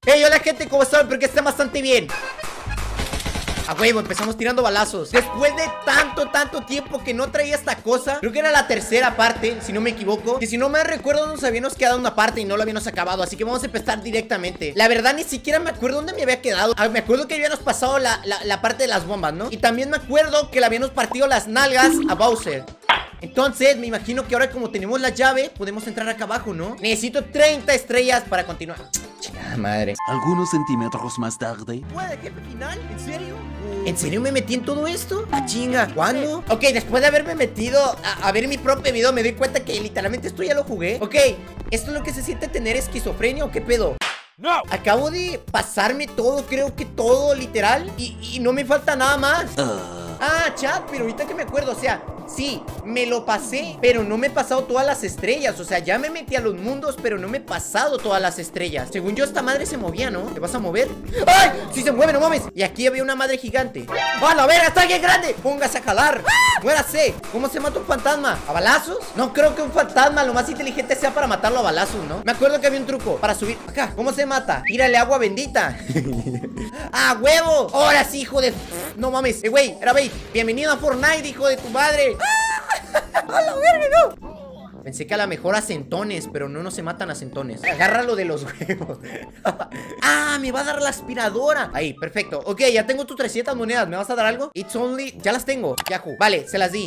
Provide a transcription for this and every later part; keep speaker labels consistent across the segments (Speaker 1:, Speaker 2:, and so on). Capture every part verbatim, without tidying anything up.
Speaker 1: Hey, hola gente, ¿cómo están? Porque están bastante bien. A huevo, empezamos tirando balazos. Después de tanto, tanto tiempo que no traía esta cosa. Creo que era la tercera parte, si no me equivoco. Que si no me recuerdo, nos habíamos quedado una parte y no lo habíamos acabado. Así que vamos a empezar directamente. La verdad, ni siquiera me acuerdo dónde me había quedado. Ah, me acuerdo que habíamos pasado la, la, la parte de las bombas, ¿no? Y también me acuerdo que le habíamos partido las nalgas a Bowser. Entonces, me imagino que ahora como tenemos la llave, podemos entrar acá abajo, ¿no? Necesito treinta estrellas para continuar. Chingada madre.
Speaker 2: Algunos centímetros más tarde.
Speaker 1: ¿Puede, jefe final? ¿En serio? ¿En serio me metí en todo esto? ¡Ah, chinga! ¿Cuándo? Ok, después de haberme metido a, a ver mi propio video, me doy cuenta que literalmente esto ya lo jugué. Ok, ¿esto es lo que se siente tener esquizofrenia o qué pedo? ¡No! Acabo de pasarme todo, creo que todo, literal. Y, y no me falta nada más.
Speaker 2: Uh.
Speaker 1: Ah, chat, pero ahorita que me acuerdo, o sea, sí, me lo pasé, pero no me he pasado todas las estrellas. O sea, ya me metí a los mundos, pero no me he pasado todas las estrellas. Según yo, esta madre se movía, ¿no? ¿Te vas a mover? ¡Ay! ¡Sí se mueve, no mames! Y aquí había una madre gigante. ¡A la verga, está bien grande! ¡Póngase a jalar! ¡Muérase! ¿Cómo se mata un fantasma? ¿A balazos? No creo que un fantasma lo más inteligente sea para matarlo a balazos, ¿no? Me acuerdo que había un truco para subir acá. ¿Cómo se mata? Tírale agua bendita. ¡Ah, huevo! ¡Ahora sí, hijo de... No mames. Eh, güey, era bait. Bienvenido a Fortnite, hijo de tu madre. ¡A la verga, no! Pensé que a lo mejor a centones, pero no, no se matan a centones. Agárralo de los huevos. Ah, me va a dar la aspiradora. Ahí, perfecto. Ok, ya tengo tus trescientas monedas. ¿Me vas a dar algo? It's only... Ya las tengo. Yahoo. Vale, se las di.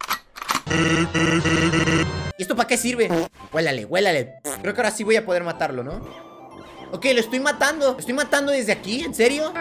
Speaker 1: ¿Y esto para qué sirve? Huélale, huélale. Creo que ahora sí voy a poder matarlo, ¿no? Ok, lo estoy matando. Lo estoy matando desde aquí, ¿en serio?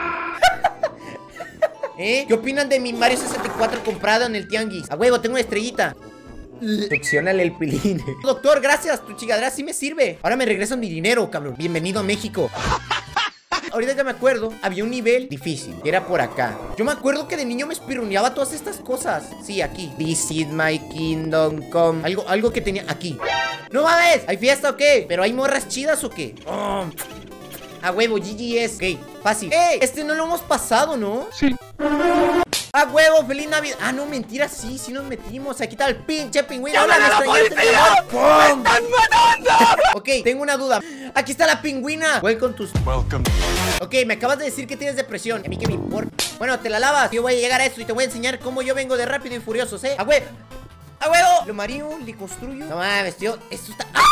Speaker 1: ¿Eh? ¿Qué opinan de mi Mario sesenta y cuatro comprado en el tianguis? A huevo, tengo una estrellita. Succionale el pilín. Doctor, gracias, tu chingadera sí me sirve. Ahora me regresan mi dinero, cabrón. Bienvenido a México. Ahorita que me acuerdo, había un nivel difícil, que era por acá. Yo me acuerdo que de niño me espiruneaba todas estas cosas. Sí, aquí. This is my kingdom come. Algo, algo que tenía aquí. ¡No mames! ¿Hay fiesta o qué? ¿Pero hay morras chidas o qué? Oh. A huevo, G G S. Ok, fácil. ¡Ey! Este no lo hemos pasado, ¿no?
Speaker 2: Sí.
Speaker 1: ¡A huevo! ¡Feliz Navidad! Ah, no, mentira, sí, sí nos metimos. Aquí está el pinche pingüino.
Speaker 2: ¡Llame a la policía! ¡Me están matando!
Speaker 1: Ok, tengo una duda. Aquí está la pingüina. Welcome to...
Speaker 2: Welcome.
Speaker 1: Ok, me acabas de decir que tienes depresión. A mí que me importa. Bueno, te la lavas. Yo voy a llegar a esto y te voy a enseñar cómo yo vengo de Rápido y Furiosos, ¿eh? ¡A huevo! ¡A huevo! Lo mario, le construyo. No mames, tío. Esto está... ¡Ah!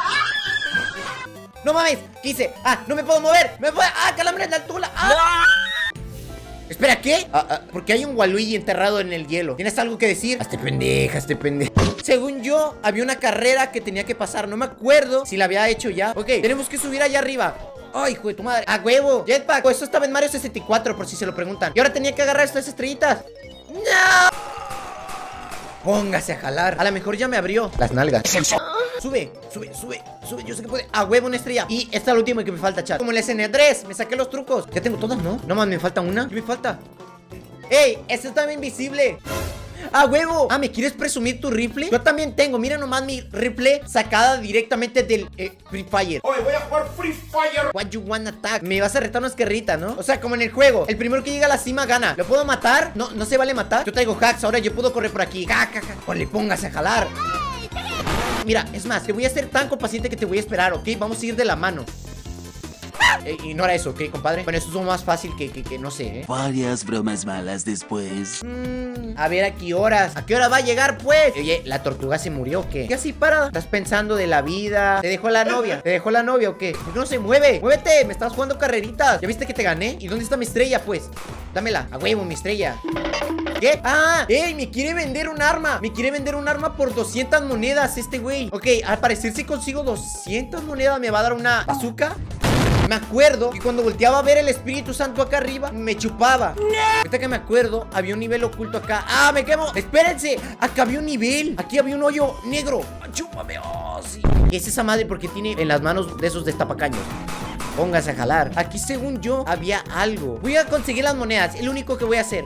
Speaker 1: No mames, ¿qué hice? Ah, no me puedo mover. Me puedo... Ah, calambre en la altura. Ah. Espera, ¿qué? Ah, ah, porque hay un Waluigi enterrado en el hielo. ¿Tienes algo que decir? Hazte pendeja, hazte pendeja. Según yo, había una carrera que tenía que pasar. No me acuerdo si la había hecho ya. Ok, tenemos que subir allá arriba. Ay, hijo de tu madre. ¡A huevo! Jetpack. Pues esto estaba en Mario sesenta y cuatro, por si se lo preguntan. Y ahora tenía que agarrar estas estrellitas. ¡No! Póngase a jalar. A lo mejor ya me abrió las nalgas. Sube, sube, sube, sube. Yo sé que puede. A huevo, una estrella. Y esta es la última que me falta, chat. Como el S N tres. Me saqué los trucos. Ya tengo todas, ¿no? No más, me falta una. ¿Qué me falta? ¡Ey! Esta está invisible. ¡A huevo! Ah, ¿me quieres presumir tu rifle? Yo también tengo, mira nomás mi rifle sacada directamente del eh, Free Fire.
Speaker 2: Oye, voy a jugar Free Fire.
Speaker 1: What you wanna attack? Me vas a retar una esquerrita, ¿no? O sea, como en el juego, el primero que llega a la cima gana. ¿Lo puedo matar? No, no se vale matar. Yo traigo hacks, ahora yo puedo correr por aquí. Ja, ja, ja. Ponle, póngase a jalar. Mira, es más, te voy a ser tan compaciente que te voy a esperar, ¿ok? Vamos a ir de la mano. Eh, ignora eso, ¿ok, compadre? Bueno, eso es más fácil que, que, que no sé, ¿eh?
Speaker 2: Varias bromas malas después.
Speaker 1: Mm, a ver, ¿a qué horas? ¿A qué hora va a llegar, pues? Oye, ¿la tortuga se murió o qué? ¿Qué así parada? ¿Estás pensando de la vida? ¿Te dejó la novia? ¿Te dejó la novia o qué? ¿Por qué no se mueve? ¡Muévete! Me estabas jugando carreritas. ¿Ya viste que te gané? ¿Y dónde está mi estrella, pues? Dámela. A huevo, mi estrella. ¿Qué? ¡Ah! ¡Ey! Me quiere vender un arma. Me quiere vender un arma por doscientas monedas este güey. Ok, al parecer si consigo doscientas monedas me va a dar una bazooka. Me acuerdo que cuando volteaba a ver el Espíritu Santo acá arriba, me chupaba. ¡No! Ahorita que me acuerdo, había un nivel oculto acá. ¡Ah, me quemo! ¡Espérense! Acá había un nivel. Aquí había un hoyo negro. ¡Chúpame! ¡Oh, sí! ¿Qué es esa madre? Porque tiene en las manos de esos destapacaños. Póngase a jalar. Aquí, según yo, había algo. Voy a conseguir las monedas. Es lo único que voy a hacer.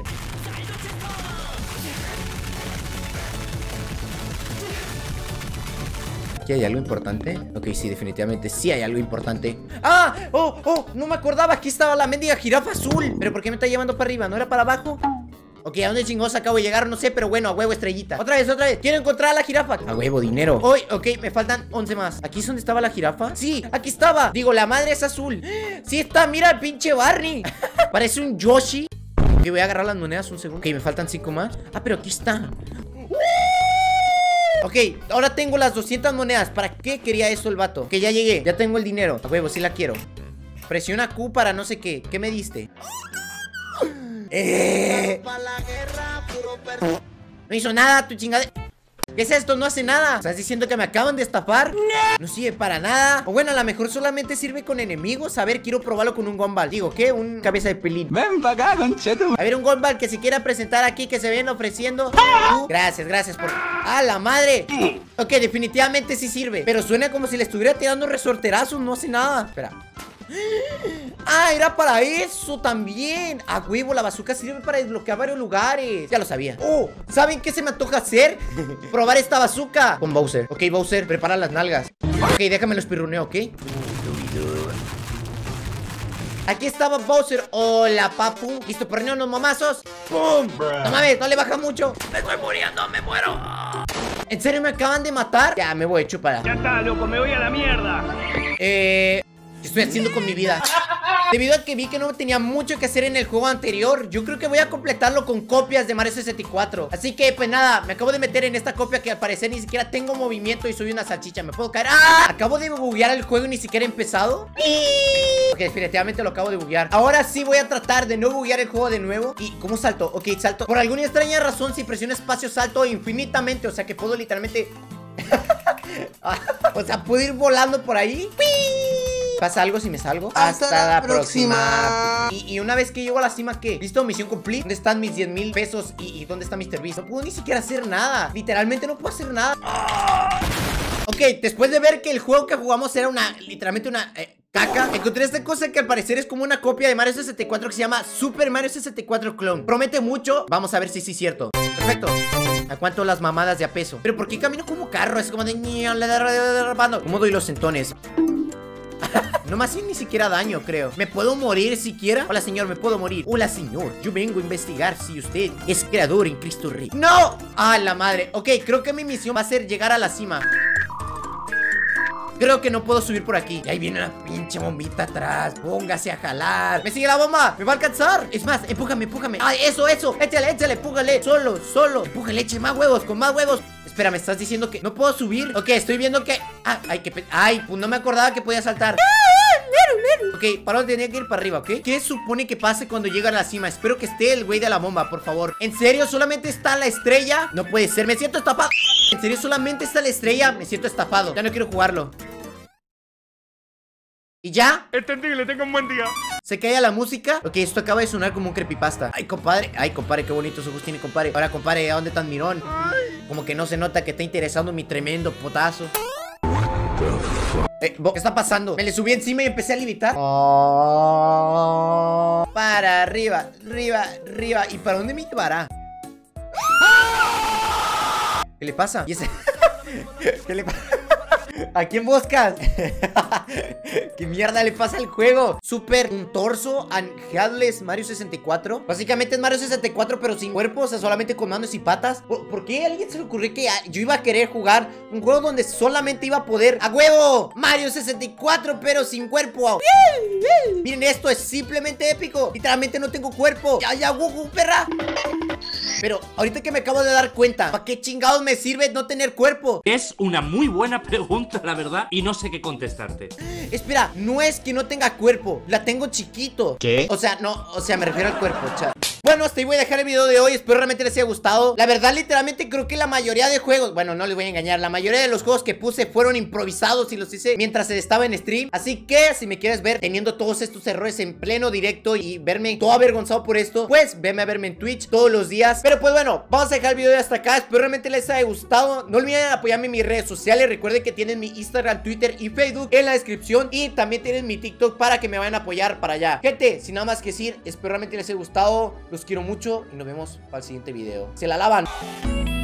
Speaker 1: ¿Aquí hay algo importante? Ok, sí, definitivamente sí hay algo importante. ¡Ah! ¡Oh! ¡Oh! No me acordaba. Aquí estaba la mendiga jirafa azul. ¿Pero por qué me está llevando para arriba? ¿No era para abajo? Ok, ¿a dónde chingados acabo de llegar? No sé, pero bueno, a huevo, estrellita. Otra vez, otra vez. Quiero encontrar a la jirafa. A huevo, dinero. Hoy, ok, me faltan once más. ¿Aquí es donde estaba la jirafa? Sí, aquí estaba. Digo, la madre es azul. Sí está, mira el pinche Barney. Parece un Yoshi. Ok, voy a agarrar las monedas un segundo. Ok, me faltan cinco más. Ah, pero aquí está. Ok, ahora tengo las doscientas monedas. ¿Para qué quería eso el vato? Que ya llegué, ya tengo el dinero. A huevo, sí la quiero. Presiona Q para no sé qué. ¿Qué me diste? Eh. No hizo nada, tu chingada. ¿Qué es esto? No hace nada. ¿Estás diciendo que me acaban de estafar? No. No sirve para nada. O bueno, a lo mejor solamente sirve con enemigos. A ver, quiero probarlo con un Gumball. Digo, ¿qué? Un cabeza de pelín.
Speaker 2: Ven para acá, conchetum.
Speaker 1: A ver, un Gumball que se quiera presentar aquí, que se ven ofreciendo. Uh, gracias, gracias por... ¡Ah, la madre! Ok, definitivamente sí sirve. Pero suena como si le estuviera tirando resorterazos. No hace nada. Espera. Ah, era para eso también. A huevo, la bazooka sirve para desbloquear varios lugares. Ya lo sabía. Oh, ¿saben qué se me antoja hacer? Probar esta bazooka con Bowser. Ok, Bowser, prepara las nalgas. Ok, déjame los pirruneo, ¿ok? Aquí estaba Bowser. Hola, papu. ¿Listo para unos mamazos? ¡Pum! No mames, no le baja mucho. Me estoy muriendo, me muero. ¿En serio me acaban de matar? Ya, me voy, chúpala.
Speaker 3: Ya está, loco, me voy a la mierda.
Speaker 1: Eh... ¿Qué estoy haciendo con mi vida? Debido a que vi que no tenía mucho que hacer en el juego anterior, yo creo que voy a completarlo con copias de Mario sesenta y cuatro. Así que pues nada, me acabo de meter en esta copia que al parecer ni siquiera tengo movimiento y soy una salchicha. ¿Me puedo caer? ¡Ah! Acabo de buguear el juego y ni siquiera he empezado. Ok, definitivamente lo acabo de buguear. Ahora sí voy a tratar de no buguear el juego de nuevo. ¿Y cómo salto? Ok, salto. Por alguna extraña razón, si presiono espacio, salto infinitamente. O sea que puedo literalmente... O sea, puedo ir volando por ahí. ¿Pasa algo si me salgo?
Speaker 4: Hasta, Hasta la próxima, próxima.
Speaker 1: Y, y una vez que llego a la cima, ¿qué? ¿Listo? Misión complete. ¿Dónde están mis diez mil pesos? ¿Y, y dónde está mister Beast? No puedo ni siquiera hacer nada. Literalmente no puedo hacer nada. Ok, después de ver que el juego que jugamos era una, literalmente una eh, caca, encontré esta cosa que al parecer es como una copia de Mario sesenta y cuatro que se llama Super Mario sesenta y cuatro Clone. Promete mucho. Vamos a ver si sí es cierto. Perfecto. ¿A cuánto las mamadas de a peso? Pero ¿por qué camino como carro? Es como de... ¿Cómo doy los sentones? No me hacen ni siquiera daño, creo. ¿Me puedo morir siquiera? Hola, señor, ¿me puedo morir? Hola, señor, yo vengo a investigar si usted es creador en Cristo Rey. ¡No! ¡Ah, la madre! Ok, creo que mi misión va a ser llegar a la cima. Creo que no puedo subir por aquí. Y ahí viene una pinche bombita atrás. Póngase a jalar. ¡Me sigue la bomba! ¡Me va a alcanzar! Es más, empújame, empújame. ¡Ay, eso, eso! Échale, échale, empújale. Solo, solo. Empújale, eche más huevos, con más huevos. Espera, ¿me estás diciendo que no puedo subir? Ok, estoy viendo que... Ah, ay, que... Ay, pues no me acordaba que podía saltar. Ok, para dónde tenía que ir para arriba, ¿ok? ¿Qué supone que pase cuando llega a la cima? Espero que esté el güey de la bomba, por favor. ¿En serio solamente está la estrella? No puede ser, me siento estafado. ¿En serio solamente está la estrella? Me siento estafado, ya no quiero jugarlo. ¿Y ya?
Speaker 3: Entendible, tenga un buen día.
Speaker 1: ¿Se calla la música? Ok, esto acaba de sonar como un creepypasta. Ay, compadre, ay, compadre, qué bonitos ojos tiene, compadre. Ahora, compadre, ¿a dónde está Mirón? Como que no se nota que está interesando mi tremendo potazo. Eh, ¿qué está pasando? Me le subí encima y empecé a levitar. Oh, para arriba, arriba, arriba. ¿Y para dónde me llevará? ¿Qué le pasa? ¿Y ese? ¿Qué le pasa? ¿A quién buscas? ¿Qué mierda le pasa al juego? Super un torso and headless Mario sesenta y cuatro. Básicamente es Mario sesenta y cuatro pero sin cuerpo, o sea, solamente con manos y patas. ¿Por, ¿por qué a alguien se le ocurrió que yo iba a querer jugar un juego donde solamente iba a poder ¡a huevo! Mario sesenta y cuatro pero sin cuerpo. Miren, esto es simplemente épico. Literalmente no tengo cuerpo. Ya, ya, gugu, perra. Pero ahorita que me acabo de dar cuenta, ¿para qué chingados me sirve no tener cuerpo?
Speaker 5: Es una muy buena pregunta, la verdad, y no sé qué contestarte.
Speaker 1: Espera, no es que no tenga cuerpo, la tengo chiquito.
Speaker 5: ¿Qué?
Speaker 1: O sea, no, o sea, me refiero al cuerpo, chat. Bueno, hasta ahí voy a dejar el video de hoy. Espero realmente les haya gustado. La verdad, literalmente creo que la mayoría de juegos, bueno, no les voy a engañar, la mayoría de los juegos que puse fueron improvisados y los hice mientras estaba en stream. Así que si me quieres ver teniendo todos estos errores en pleno directo y verme todo avergonzado por esto, pues veme a verme en Twitch todos los días. Pero pues bueno, vamos a dejar el video de hasta acá. Espero realmente les haya gustado. No olviden apoyarme en mis redes sociales. Recuerden que tienen mi Instagram, Twitter y Facebook en la descripción. Y también tienen mi TikTok para que me vayan a apoyar para allá. Gente, sin nada más que decir, espero realmente les haya gustado. Los quiero mucho y nos vemos para el siguiente video. Se la lavan.